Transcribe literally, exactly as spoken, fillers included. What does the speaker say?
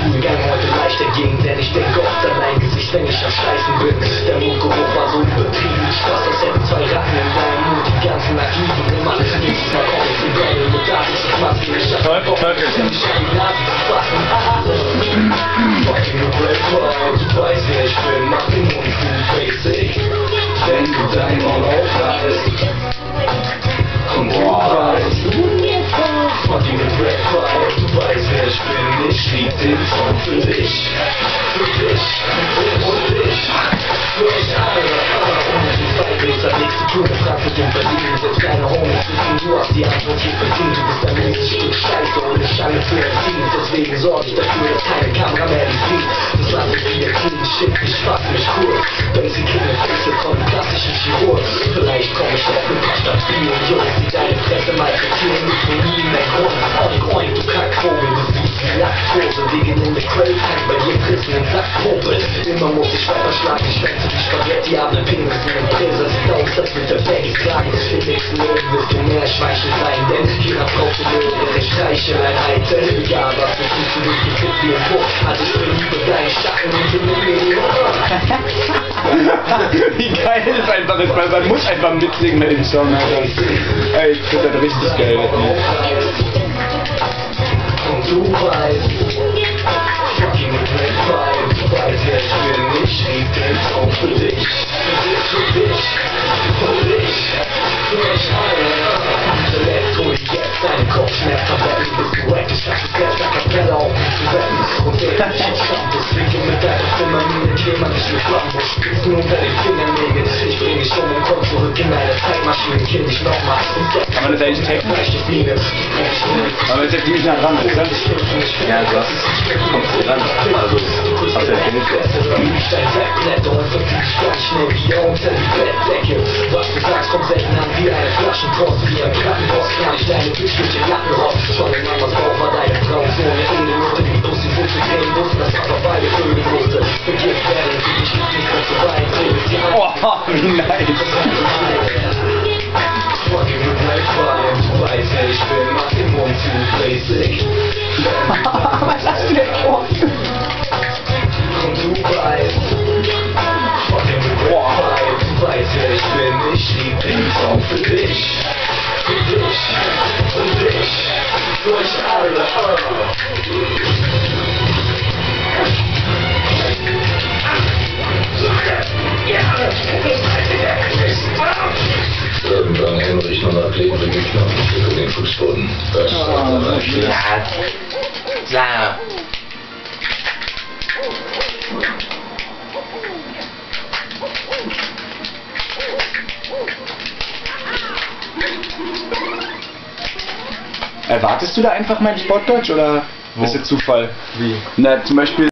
Stuhlgang heute leicht dagegen, denn ich denk oft an dein Gesicht, wenn ich am Scheißen bin. Der Mundgeruch war so übertrieben, Spaß, als hätten zwei Ratten in deinem Mund die ganze Nacht liegen. Immer nächstes Mal komm ich in Bälle mit Daten, ich mach's mir nicht an. Ich hab die Nase zu fassen. Fucking Red Fire, du weißt wer ich bin, mach den Mund zu basic. Wenn du dein Maul aufreißt und du weißt, fucking Red Fire, du weißt wer ich bin, ich schrieb den Song für dich, für dich und dich, für euch alle. Ohne die Zeit willst hat nichts zu tun mit Frankfurt und Berlin. Selbst deine Homies wissen, du hast die Antwort hier verdient. Du bist ein mieses Stück Scheiße ohne Schlange zu erziehen. Deswegen sorge ich dafür, dass keine Kamera mehr dich sieht. Das lass ich wieder clean, shit, ich fass mich kurz. Basic in den Fixe von klassischen Chirurg. Vielleicht komm ich auf mit paar stabilen Jungs, die deine Fresse malträtieren. Mit von nie mehr Grund. Oink, oink, du Kackvogel, du siehst wie Laktose. Liegen in der Crate, bei dir Frissen in Sackpopel. Immer muss ich weiter schlagen, ich schwänze wie Spaghetti, ab ne Penis in den Präser. Sieht aus, als mit der Baggy tragen. Im nächsten Leben wirst du mehr Schweichel sein, denn hier brauchst du nur ihre Streicheleinheiten. Egal was du tust, du bist gekippt wie ein Puff. Also ich bin über deinen Schatten und bin mit mir die Wie geil ist einfach das, weil man muss einfach mitsingen mit dem Song, Alter. Ey, ich finde das richtig geil. Und du weißt, fucking Red Fire, du weißt wer ich bin, ich schrieb den Song für dich, für dich, für dich, für euch alle. Zuletzt hol ich jetzt deine Kopfschmerztabletten, bist du wack, ich schaff es jetzt a cappella auf mich zu wetten. Und der ich entspannt, deswegen mit deiner Stimme mir Thema nicht mit Flammen, spitzen unter den Fingernägeln. Ich bring dich um und komm zurück in deine Zeitmaschine, kill dich nochmal. Kann man das eigentlich tapen? Aber jetzt ist ziemlich nah dran, ist das? Ja, du hast, kommst hier ran. Also, hast du ja genug. Was du sagst, kommt selten an wie eine Flaschenpost, wie ein Plattenboss, kann ich deine Bitch durch den Lappen raus. Schon in Mamas Bauch war deine Frau so eine Ende, musste die Pussy Wutze gehen musste, das Papa beide Vögel musste. Vergift werden, sie dich nicht mehr zu weit, redet sie an. Oh, wie nice. Fucking Red Fire, du weißt wer ich bin, mach den Mund zu basic. Was hast du denn vor? Und du weißt, fucking Red Fire, du weißt wer ich bin, ich schrieb den Song für dich, für dich, für dich, für euch alle. Irgendwann Henrich nur noch lebende Knochen für den Fußboden. Das war Ja, klar. Erwartest du da einfach mein Sportdeutsch oder Wo? ist das Zufall? Wie? Na, zum Beispiel